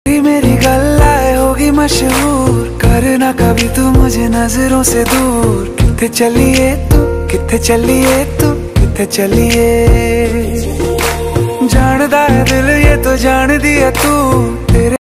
मेरी गल्लाए होगी मशहूर, करना कभी तू मुझे नजरों से दूर। किथे चलिए तू, किथे चलिए तू, किथे चलिए। जानदा है दिल ये तो जान दिया तू, तेरे